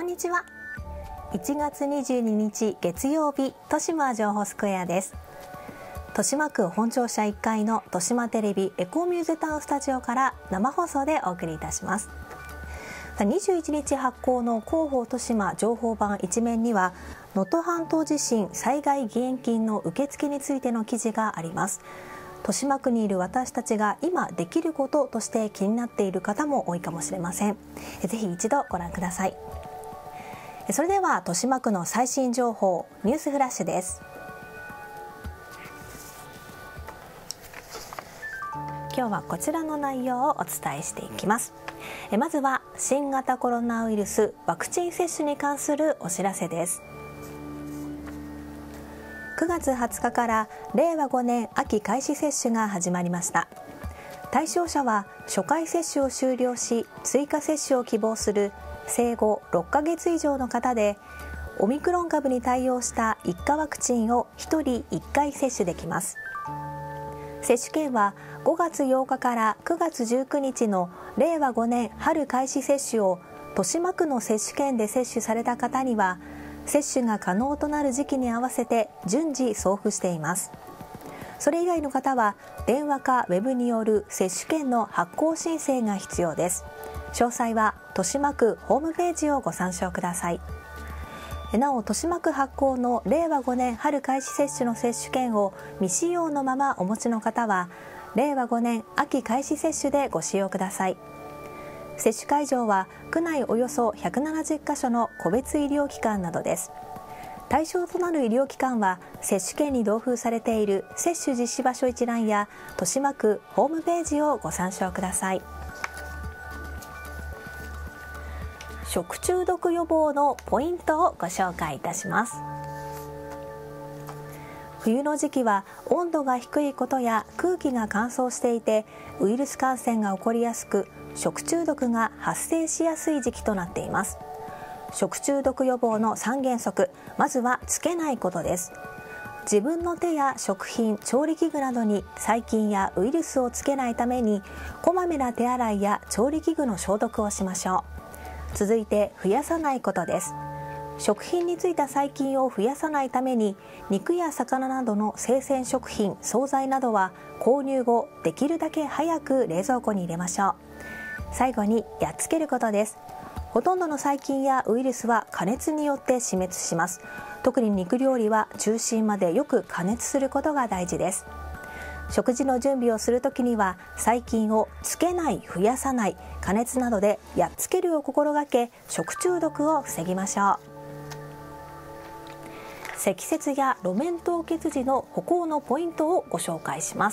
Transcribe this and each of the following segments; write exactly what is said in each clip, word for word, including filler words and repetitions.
んにちは。いちがつにじゅうににち月曜日、豊島情報スクエアです。豊島区本庁舎いっかいの豊島テレビエコミューゼタウンスタジオから生放送でお送りいたします。にじゅういちにち発行の広報豊島情報版一面には、能登半島地震災害義援金の受付についての記事があります。豊島区にいる私たちが今できることとして気になっている方も多いかもしれません。ぜひ一度ご覧ください。それでは豊島区の最新情報ニュースフラッシュです。今日はこちらの内容をお伝えしていきます。まずは新型コロナウイルスワクチン接種に関するお知らせです。くがつはつかかられいわごねん秋開始接種が始まりました。対象者は初回接種を終了し追加接種を希望する生後ろっかげつ以上の方で、オミクロン株に対応した一価ワクチンをひとりいっかい接種できます。接種券はごがつようかからくがつじゅうくにちのれいわごねん春開始接種を豊島区の接種券で接種された方には、接種が可能となる時期に合わせて順次送付しています。それ以外の方は電話かウェブによる接種券の発行申請が必要です。詳細は豊島区ホームページをご参照ください。なお、豊島区発行のれいわごねん春開始接種の接種券を未使用のままお持ちの方は、れいわごねん秋開始接種でご使用ください。接種会場は区内およそひゃくななじゅっかしょの個別医療機関などです。対象となる医療機関は接種券に同封されている接種実施場所一覧や豊島区ホームページをご参照ください。食中毒予防のポイントをご紹介いたします。冬の時期は温度が低いことや空気が乾燥していてウイルス感染が起こりやすく、食中毒が発生しやすい時期となっています。食中毒予防のさんげんそく、まずはつけないことです。自分の手や食品、調理器具などに細菌やウイルスをつけないために、こまめな手洗いや調理器具の消毒をしましょう。続いて増やさないことです。食品についた細菌を増やさないために、肉や魚などの生鮮食品、惣菜などは購入後できるだけ早く冷蔵庫に入れましょう。最後にやっつけることです。ほとんどの細菌やウイルスは加熱によって死滅します。特に肉料理は中心までよく加熱することが大事です。食事の準備をするときには細菌をつけない、増やさない、加熱などでやっつけるを心がけ、食中毒を防ぎましょう。積雪や路面凍結時の歩行のポイントをご紹介します。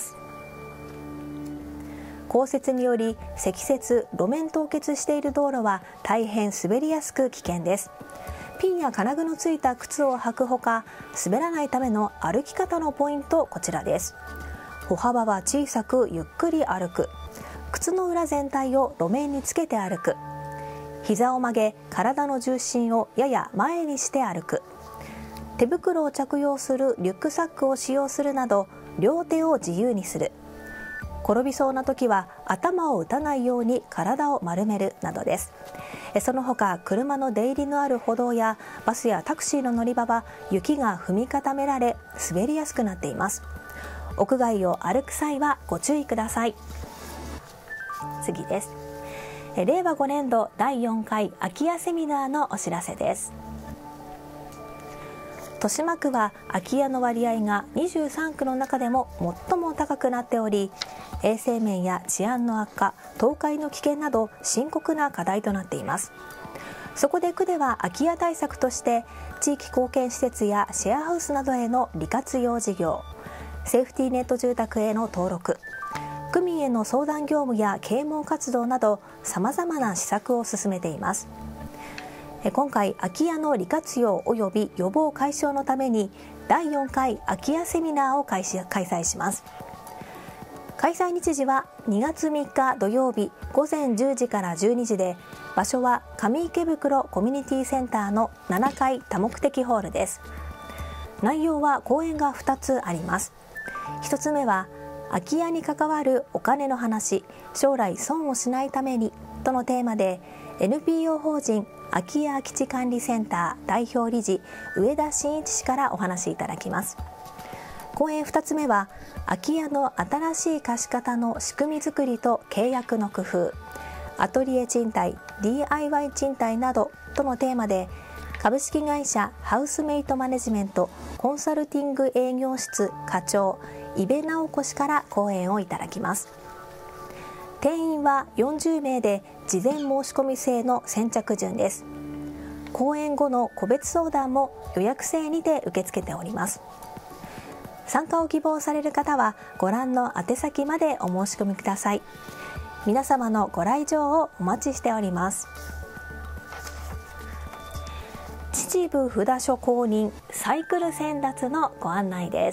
降雪により積雪、路面凍結している道路は大変滑りやすく危険です。ピンや金具のついた靴を履くほか、滑らないための歩き方のポイント、こちらです。歩幅は小さくゆっくり歩く。靴の裏全体を路面につけて歩く。膝を曲げ、体の重心をやや前にして歩く。手袋を着用するリュックサックを使用するなど、両手を自由にする。転びそうな時は頭を打たないように体を丸めるなどです。その他、車の出入りのある歩道やバスやタクシーの乗り場は雪が踏み固められ滑りやすくなっています。屋外を歩く際はご注意ください。次です。れいわごねんどだいよんかい空き家セミナーのお知らせです。豊島区は空き家の割合がにじゅうさんくの中でも最も高くなっており、衛生面や治安の悪化、倒壊の危険など深刻な課題となっています。そこで区では空き家対策として地域貢献施設やシェアハウスなどへの利活用事業、セーフティーネット住宅への登録、区民への相談業務や啓蒙活動などさまざまな施策を進めています。今回、空き家の利活用及び予防解消のためにだいよんかい空き家セミナーを開始開催します。開催日時はにがつみっか土曜日ごぜんじゅうじからじゅうにじで、場所は上池袋コミュニティセンターのななかい多目的ホールです。内容は講演がふたつあります。ひとつめは空き家に関わるお金の話、将来損をしないためにとのテーマで エヌピーオー 法人空き家基地管理センター代表理事上田真一氏からお話しいただきます。講演ふたつめは、空き家の新しい貸し方の仕組み作りと契約の工夫、アトリエ賃貸、ディーアイワイ 賃貸などとのテーマで、株式会社ハウスメイトマネジメントコンサルティング営業室課長伊部直子氏から講演をいただきます。定員はよんじゅうめいで事前申し込み制の先着順です。講演後の個別相談も予約制にて受け付けております。参加を希望される方はご覧の宛先までお申し込みください。皆様のご来場をお待ちしております。秩父札所公認サイクル先達のご案内です。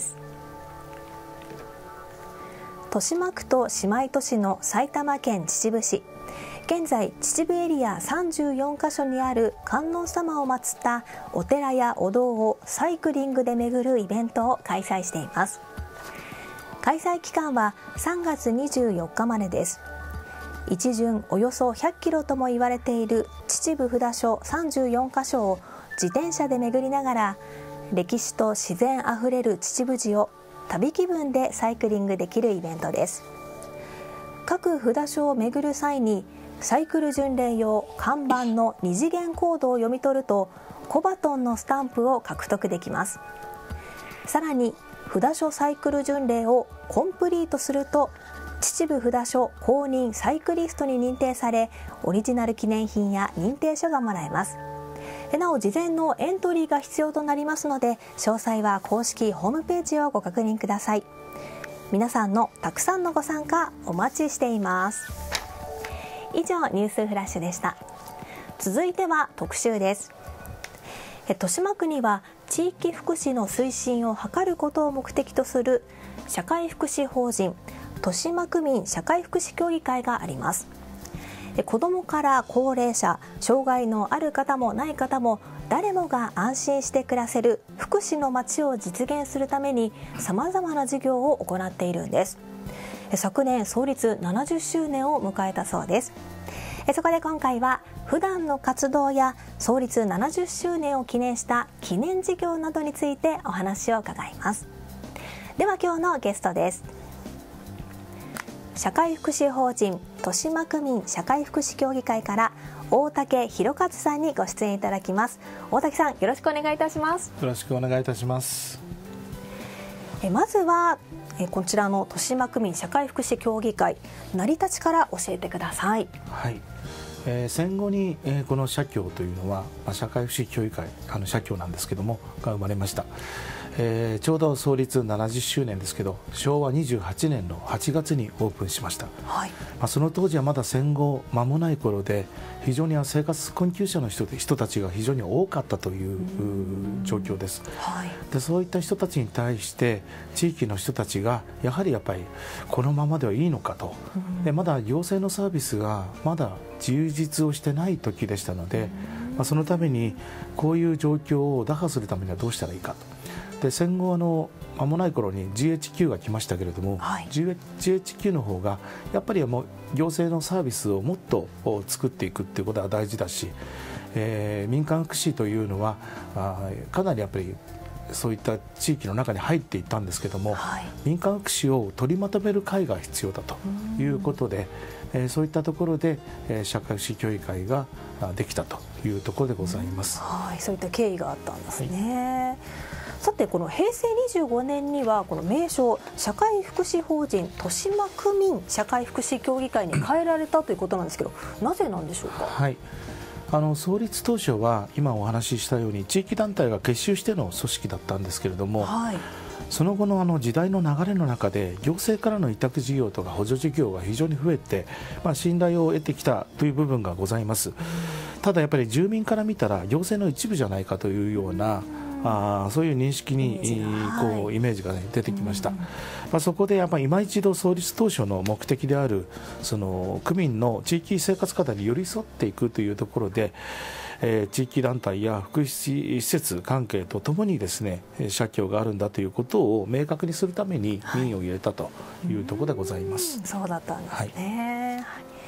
豊島区と姉妹都市の埼玉県秩父市、現在秩父エリアさんじゅうよんカ所にある観音様を祀ったお寺やお堂をサイクリングで巡るイベントを開催しています。開催期間はさんがつにじゅうよっかまでです。一巡およそひゃっキロとも言われている秩父札所さんじゅうよんカ所を自転車で巡りながら、歴史と自然あふれる秩父路を旅気分でサイクリングできるイベントです。各札所を巡る際にサイクル巡礼用看板の二次元コードを読み取るとコバトンのスタンプを獲得できます。さらに札所サイクル巡礼をコンプリートすると秩父札所公認サイクリストに認定され、オリジナル記念品や認定書がもらえます。なお事前のエントリーが必要となりますので、詳細は公式ホームページをご確認ください。皆さんのたくさんのご参加お待ちしています。以上、ニュースフラッシュでした。続いては特集です。豊島区には地域福祉の推進を図ることを目的とする社会福祉法人豊島区民社会福祉協議会があります。子どもから高齢者、障害のある方もない方も誰もが安心して暮らせる福祉の街を実現するためにさまざまな事業を行っているんです。昨年創立ななじゅっしゅうねんを迎えたそうです。そこで今回は普段の活動や創立ななじゅっしゅうねんを記念した記念事業などについてお話を伺います。では今日のゲストです。社会福祉法人豊島区民社会福祉協議会から大竹弘和さんにご出演いただきます。大竹さん、よろしくお願いいたします。 よろしくお願いいたします。 えまずはえこちらの豊島区民社会福祉協議会、成り立ちから教えてください。 はい、えー、戦後に、えー、この社協というのは、まあ、社会福祉協議会、あの社協なんですけどもが生まれました。えー、ちょうど創立ななじゅっしゅうねんですけど、しょうわにじゅうはちねんのはちがつにオープンしました。はい、まあ、その当時はまだ戦後間もない頃で、非常に生活困窮者の 人, 人たちが非常に多かったという状況です。はい、でそういった人たちに対して地域の人たちがやはりやっぱりこのままではいいのかと、でまだ行政のサービスがまだ充実をしてない時でしたので、まあ、そのためにこういう状況を打破するためにはどうしたらいいかと。で戦後あの間もない頃に ジーエイチキュー が来ましたけれども、はい、ジーエイチキュー の方がやっぱりもう行政のサービスをもっと作っていくっていうことは大事だし、えー、民間福祉というのはあかなりやっぱりそういった地域の中に入っていったんですけども、はい、民間福祉を取りまとめる会が必要だということで、えー、そういったところで、えー、社会福祉協議会ができたというところでございます。 はい、そういった経緯があったんですね。はい、さて、このへいせいにじゅうごねんにはこの名称社会福祉法人豊島区民社会福祉協議会に変えられたということなんですけど、なぜなんでしょうか。 はい、あの創立当初は今お話ししたように地域団体が結集しての組織だったんですけれども、はい、その後のあの時代の流れの中で行政からの委託事業とか補助事業が非常に増えて、まあ、信頼を得てきたという部分がございます。ただやっぱり住民から見たら行政の一部じゃないかというようなあそういう認識にこうイメージが、ね、出てきました。まあ、そこでやっぱり今一度創立当初の目的であるその区民の地域生活課題に寄り添っていくというところで、えー、地域団体や福祉施設関係とともにですね社協があるんだということを明確にするために民を入れたというところでございます。 はい、そうだったんですね。はい、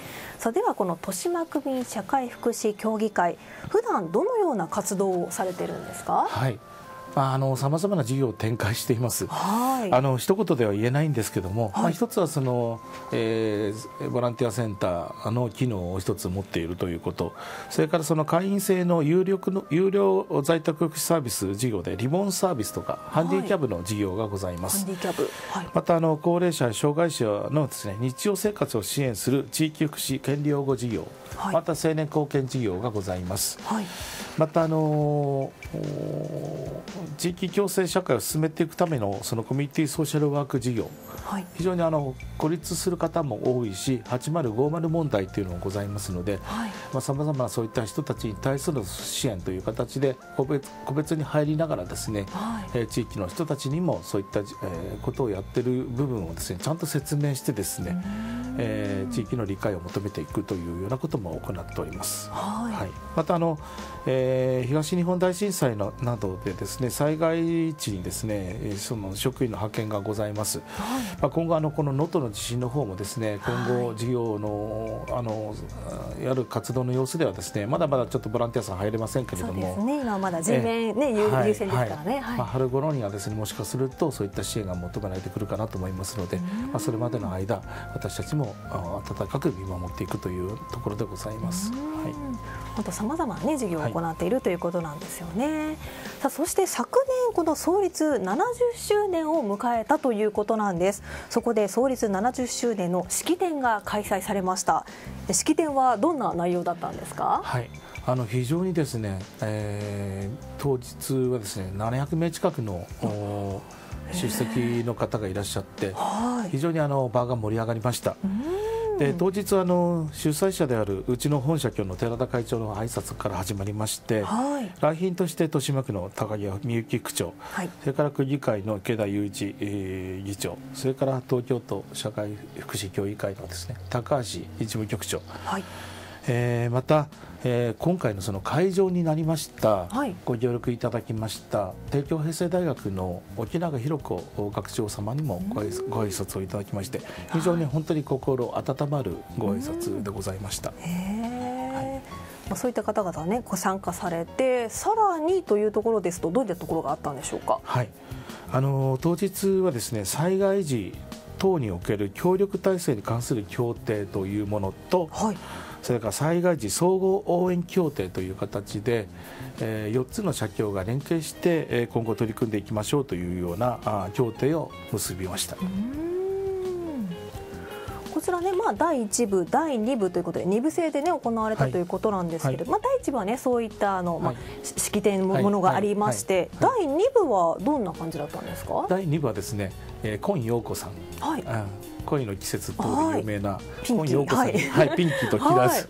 さあではこの豊島区民社会福祉協議会、普段どのような活動をされてるんですか？ はい、あのさまざまな事業を展開しています。 はい、 あの一言では言えないんですけども、 はい、 まあ、一つはその、えー、ボランティアセンターの機能を一つ持っているということ、それからその会員制の有料の有料在宅福祉サービス事業でリボンサービスとかハンディキャブの事業がございます。 ハンディキャブ、はい、 またあの高齢者や障害者のですね、日常生活を支援する地域福祉権利擁護事業、はい、また青年貢献事業がございます。はい、またあの地域共生社会を進めていくためのそのコミュニティソーシャルワーク事業、はい、非常にあの孤立する方も多いし、はちまるごまる問題というのもございますので、さまざ、まなそういった人たちに対する支援という形で個別、個別に入りながらですね、はい、えー、地域の人たちにもそういった、えー、ことをやっている部分をですね、ちゃんと説明してですね、えー、地域の理解を求めていくというようなことも行っております。はいはい、またあの、えー、東日本大震災のなどでですね、災害地にですね、その職員の派遣がございます。はい、まあ、今後あのこの能登の地震の方もですね、今後事業のあのやる活動の様子ではですね、まだまだちょっとボランティアさん入れませんけれども、 そうですね、今はまだ人命、ね、優先ですからね。はい、まあ、 春頃にはですね、もしかするとそういった支援が求められてくるかなと思いますので、まあ、それまでの間私たちも温かく見守っていくというところでございます。はい、 本当さまざまな、ね、事業を行っている、はい、ということなんですよね。さあそして昨年この創立ななじゅっしゅうねんを迎えたということなんです。そこで創立ななじゅっしゅうねんの式典が開催されました。式典はどんな内容だったんですか？ はい、あの非常にですね、えー、当日はですねななひゃくめい近くの出席の方がいらっしゃって、非常にあの場が盛り上がりました。で当日はあの主催者であるうちの本社協の寺田会長の挨拶から始まりまして、はい、来賓として豊島区の高木美幸区長、はい、それから区議会の池田雄一、えー、議長、それから東京都社会福祉協議会のですね高橋事務局長、はい、えー、また、えー、今回のその会場になりました、はい、ご協力いただきました帝京平成大学の沖永弘子学長様にもご挨拶をいただきまして、非常に本当に心温まるご挨拶でございました。 へー、はい、そういった方々ねご参加されて、さらにというところですとどういったところがあったんでしょうか？ はい、あの当日はですね、災害時等における協力体制に関する協定というものと、はい、それから災害時総合応援協定という形で、えー、よっつの社協が連携して、えー、今後取り組んでいきましょうというようなあ協定を結びました。うーん、 こちらね、まあ、だいいち部だいに部ということでに部制で、ね、行われたということなんですけど、はい、まあ、だいいち部は、ね、そういったあの、まあ、はい、式典ものがありまして、はいはいはい、だいに部はどんな感じだったんですか？ だいに部はですね、えー、今陽子さん、はい、うん、恋の季節等で有名な今陽子さんに、はいはい、ピンキーとキラーズ、はい、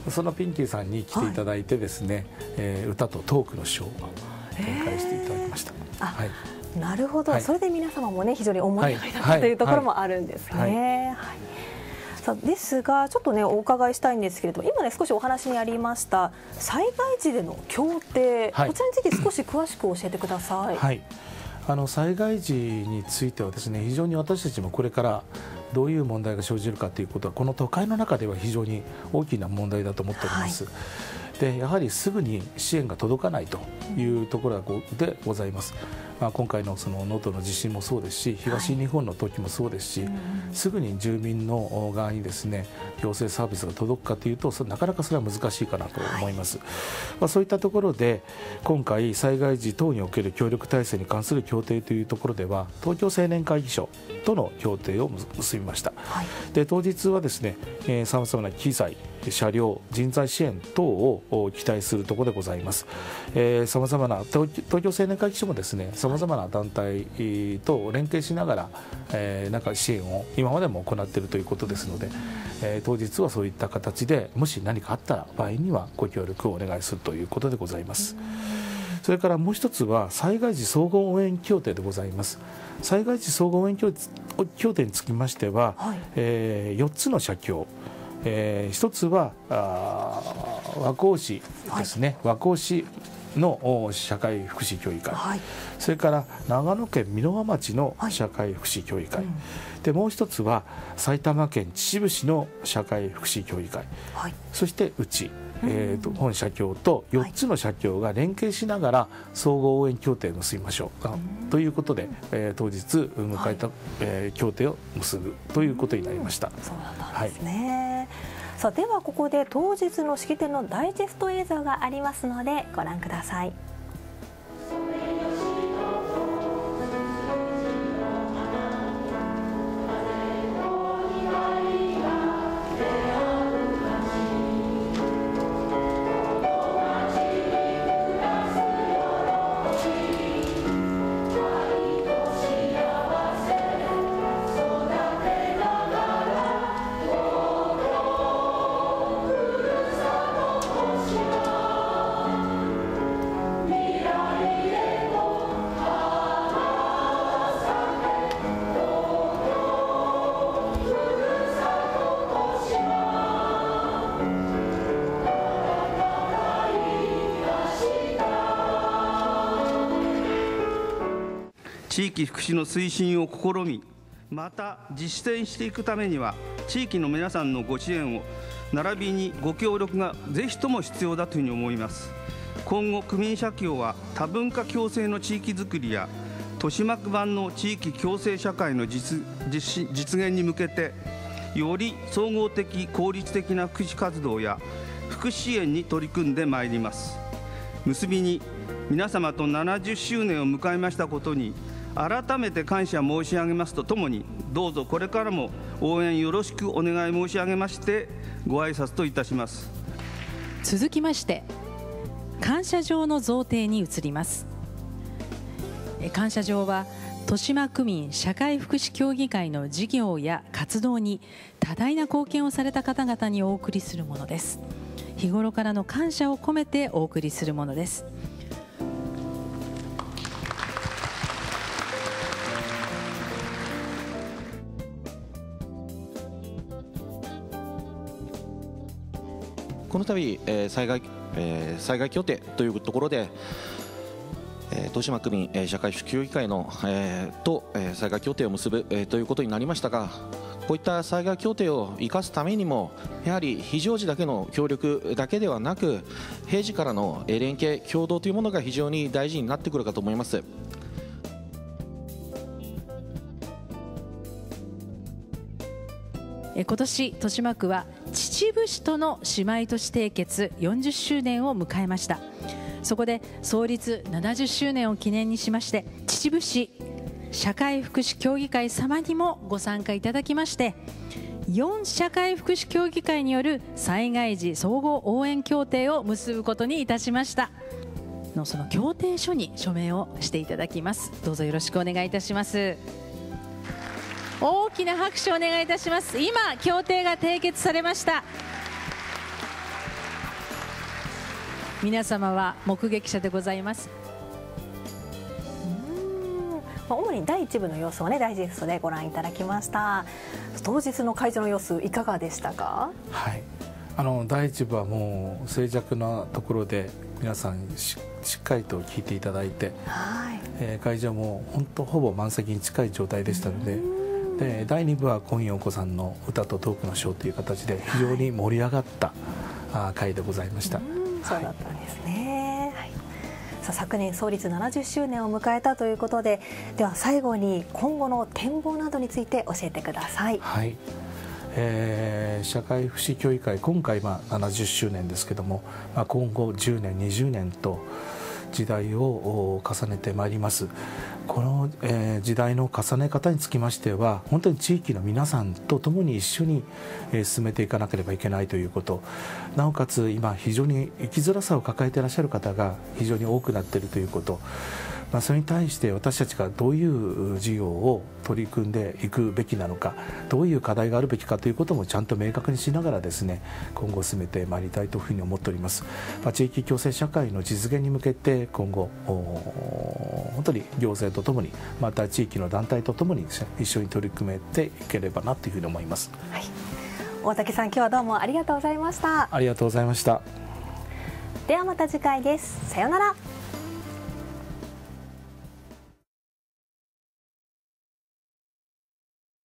そのピンキーさんに来ていただいてですね、はい、えー、歌とトークのショーを展開していただきました。はい、 なるほど、はい、それで皆様もね非常に思い上がりだったというところもあるんですね。はいはいはい、さあですがちょっとねお伺いしたいんですけれども、今ね少しお話にありました災害時での協定、はい、こちらについて少し詳しく教えてください。 はい、あの災害時についてはですね、非常に私たちもこれからどういう問題が生じるかということはこの都会の中では非常に大きな問題だと思っております。はい、でやはりすぐに支援が届かないというところでございます。まあ、今回のその能登の地震もそうですし、東日本の時もそうですし、はい、すぐに住民の側にですね行政サービスが届くかというとなかなかそれは難しいかなと思います。はい、まあ、そういったところで今回災害時等における協力体制に関する協定というところでは東京青年会議所との協定を結びました。はい、で当日はですねさまざまな機材、車両、人材支援等を期待するところでございます。さまざまな東京青年会議所もですねさまざまな団体と連携しながら、えー、なんか支援を今までも行っているということですので、えー、当日はそういった形でもし何かあった場合にはご協力をお願いするということでございます。それからもう一つは災害時総合応援協定でございます。災害時総合応援協定につきましては、はい、えー、よっつの社協、えー、一つはあ和光市ですね、はい、和光市の社会福祉協議会、はい、それから長野県箕輪町の社会福祉協議会、はい、うん、でもう一つは埼玉県秩父市の社会福祉協議会、はい、そしてうち、えー、と本社協とよっつの社協が連携しながら総合応援協定を結びましょう、うん、ということで、えー、当日迎えた、はい、えー、協定を結ぶということになりました。 そうだったんですね、はい、さあではここで当日の式典のダイジェスト映像がありますのでご覧ください。 地域福祉の推進を試み、また実践していくためには地域の皆さんのご支援を並びにご協力がぜひとも必要だというふうに思います。今後区民社協は多文化共生の地域づくりや豊島区版の地域共生社会の 実, 実, 実現に向けてより総合的効率的な福祉活動や福祉支援に取り組んでまいります。結びに皆様とななじゅっしゅうねんを迎えましたことに改めて感謝申し上げますとともに、どうぞこれからも応援よろしくお願い申し上げましてご挨拶といたします。 続きまして感謝状の贈呈に移ります。感謝状は豊島区民社会福祉協議会の事業や活動に多大な貢献をされた方々にお送りするものです。日頃からの感謝を込めてお送りするものです。 この度、えー災害えー、災害協定というところで、えー、豊島区民、えー、社会福祉協議会の、えー、と、えー、災害協定を結ぶ、えー、ということになりましたが、こういった災害協定を生かすためにもやはり非常時だけの協力だけではなく、平時からの連携協働というものが非常に大事になってくるかと思います。 今年豊島区は秩父市との姉妹都市締結よんじゅっしゅうねんを迎えました。そこで創立ななじゅっしゅうねんを記念にしまして、秩父市社会福祉協議会様にもご参加いただきまして、よん社会福祉協議会による災害時総合応援協定を結ぶことにいたしました。のその協定書に署名をしていただきます。どうぞよろしくお願いいたします。大きな拍手をお願いいたします。今協定が締結されました。皆様は目撃者でございます。 主にだいいち部の様子をねダイジェストでご覧いただきました。当日の会場の様子いかがでしたか？ はい、あのだいいち部はもう静寂なところで皆さん し, しっかりと聞いていただいて、はい、えー、会場も本当ほぼ満席に近い状態でしたので、でだいに部は今陽子さんの歌とトークのショーという形で非常に盛り上がった、はい、会でございました。 そうだったんですね、はい、さあ昨年創立ななじゅっしゅうねんを迎えたということで、では最後に今後の展望などについて教えてください。 はい、えー、社会福祉協議会今回まあななじゅっしゅうねんですけども、まあ、今後じゅうねんにじゅうねんと時代を重ねてまいります。この、えー、時代の重ね方につきましては本当に地域の皆さんと共に一緒に、えー、進めていかなければいけないということ、なおかつ今非常に生きづらさを抱えていらっしゃる方が非常に多くなっているということ、まあ、それに対して私たちがどういう事業を取り組んでいくべきなのか、どういう課題があるべきかということもちゃんと明確にしながらですね今後進めてまいりたいというふうに思っております。まあ、地域共生社会の実現に向けて今後本当に行政とともにまた地域の団体とともに一緒に取り組めていければなというふうに思います。 はい、大竹さん今日はどうもありがとうございました。 ありがとうございました。 ではまた次回です。さようなら。